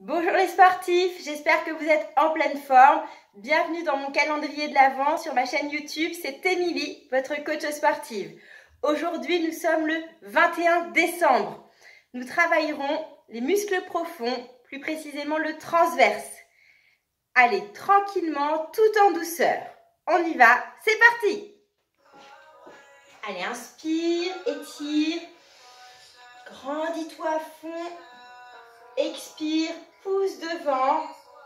Bonjour les sportifs, j'espère que vous êtes en pleine forme. Bienvenue dans mon calendrier de l'Avent sur ma chaîne YouTube, c'est Émilie, votre coach sportive. Aujourd'hui, nous sommes le 21 décembre. Nous travaillerons les muscles profonds, plus précisément le transverse. Allez, tranquillement, tout en douceur. On y va, c'est parti! Allez, inspire, étire, grandis-toi à fond. Expire, pousse devant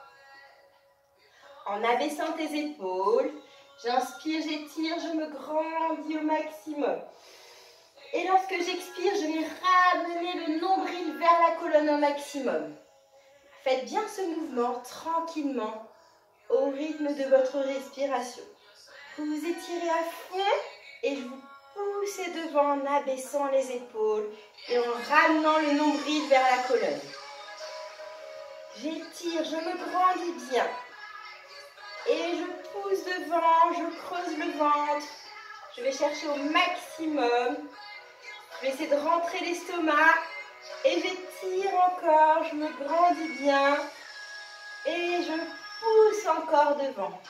en abaissant tes épaules. J'inspire, j'étire, je me grandis au maximum. Et lorsque j'expire, je vais ramener le nombril vers la colonne au maximum. Faites bien ce mouvement tranquillement au rythme de votre respiration. Vous vous étirez à fond et je vous poussez devant en abaissant les épaules et en ramenant le nombril vers la colonne. J'étire, je me grandis bien. Et je pousse devant, je creuse le ventre. Je vais chercher au maximum. Je vais essayer de rentrer l'estomac. Et j'étire encore, je me grandis bien. Et je pousse encore devant.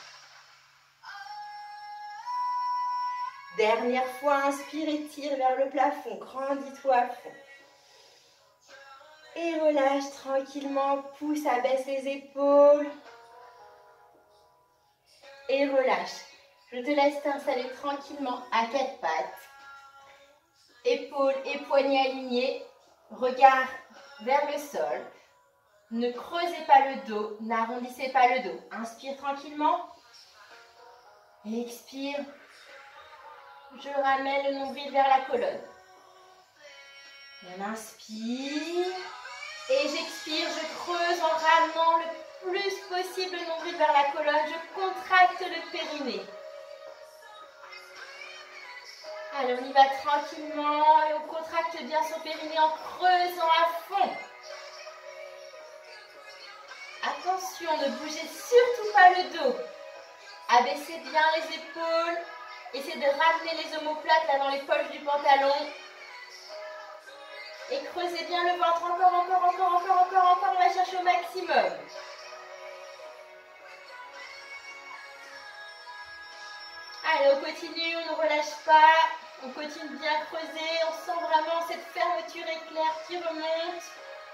Dernière fois, inspire et tire vers le plafond. Grandis-toi à fond. Et relâche tranquillement, pousse, abaisse les épaules. Et relâche. Je te laisse t'installer tranquillement à quatre pattes. Épaules et poignets alignés. Regard vers le sol. Ne creusez pas le dos, n'arrondissez pas le dos. Inspire tranquillement. Expire. Je ramène le nombril vers la colonne. On inspire. Et j'expire, je creuse en ramenant le plus possible le nombril vers la colonne. Je contracte le périnée. Allez, on y va tranquillement et on contracte bien son périnée en creusant à fond. Attention, ne bougez surtout pas le dos. Abaissez bien les épaules. Essayez de ramener les omoplates là dans les poches du pantalon. Et creusez bien le ventre. Encore. On va chercher au maximum. Allez, on continue, on ne relâche pas. On continue bien à creuser. On sent vraiment cette fermeture éclair qui remonte.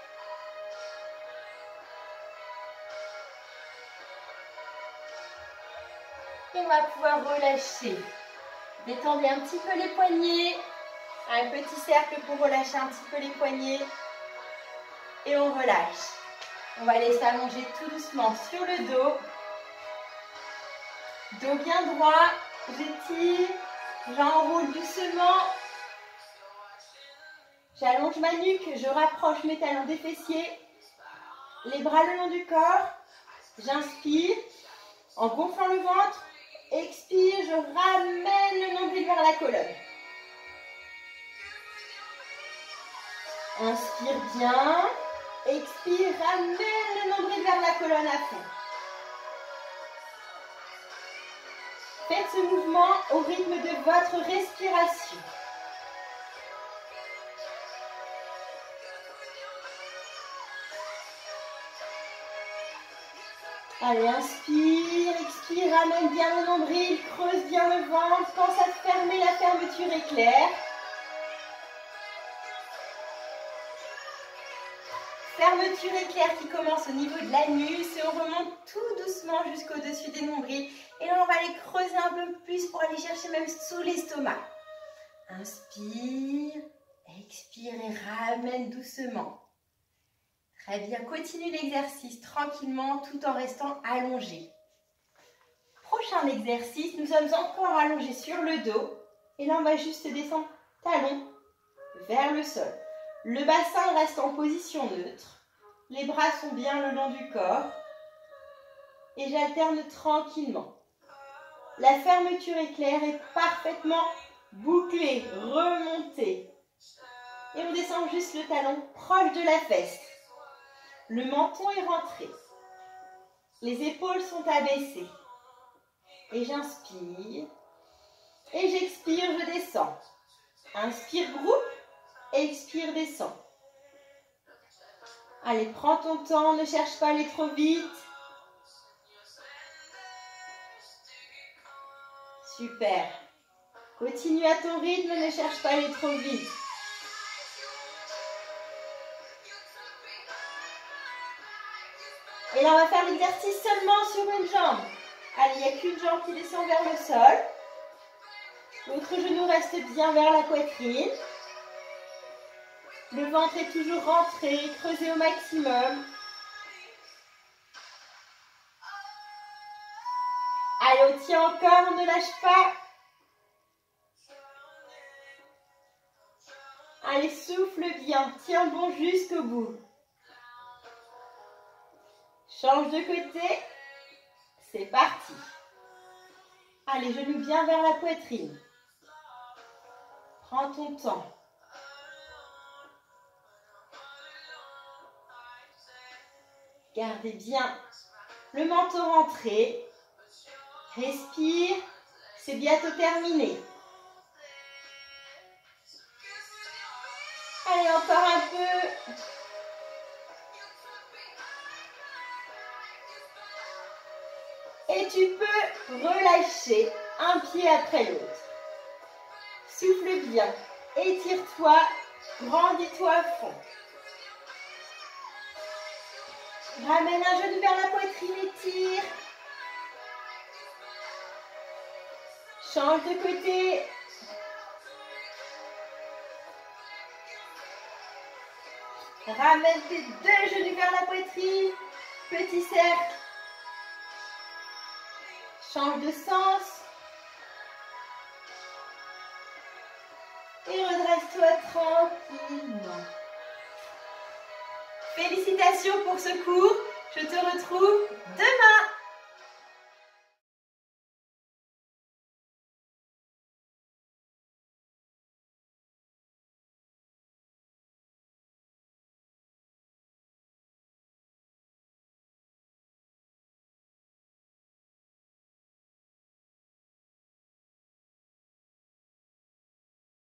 Et on va pouvoir relâcher. Détendez un petit peu les poignets. Un petit cercle pour relâcher un petit peu les poignets. Et on relâche. On va laisser allonger tout doucement sur le dos. Dos bien droit. J'étire. J'enroule doucement. J'allonge ma nuque. Je rapproche mes talons des fessiers. Les bras le long du corps. J'inspire en gonflant le ventre. Expire. Je ramène le nombril vers la colonne. Inspire bien. Expire, ramène le nombril vers la colonne à fond. Faites ce mouvement au rythme de votre respiration. Allez, inspire, expire, ramène bien le nombril, creuse bien le ventre, pense à fermer, la fermeture éclair. Fermeture éclair qui commence au niveau de l'anus et on remonte tout doucement jusqu'au-dessus des nombrils. Et là, on va aller creuser un peu plus pour aller chercher même sous l'estomac. Inspire, expire et ramène doucement. Très bien, continue l'exercice tranquillement tout en restant allongé. Prochain exercice, nous sommes encore allongés sur le dos. Et là, on va juste descendre talon vers le sol. Le bassin reste en position neutre. Les bras sont bien le long du corps. Et j'alterne tranquillement. La fermeture éclair est parfaitement bouclée, remontée. Et on descend juste le talon proche de la fesse. Le menton est rentré. Les épaules sont abaissées. Et j'inspire. Et j'expire, je descends. Inspire, groupe. Expire, descend. Allez, prends ton temps, ne cherche pas à aller trop vite. Super. Continue à ton rythme, ne cherche pas à aller trop vite. Et là, on va faire l'exercice seulement sur une jambe. Allez, il n'y a qu'une jambe qui descend vers le sol. L'autre genou reste bien vers la poitrine. Le ventre est toujours rentré, creusé au maximum. Allez, on tient encore, on ne lâche pas. Allez, souffle bien, tiens bon jusqu'au bout. Change de côté. C'est parti. Allez, genoux bien vers la poitrine. Prends ton temps. Gardez bien le menton rentré. Respire. C'est bientôt terminé. Allez, encore un peu. Et tu peux relâcher un pied après l'autre. Souffle bien. Étire-toi. Grandis-toi à fond. Ramène un genou vers la poitrine et tire. Change de côté. Ramène tes deux genoux vers la poitrine. Petit cercle. Change de sens. Et redresse-toi tranquillement. Félicitations pour ce cours. Je te retrouve demain.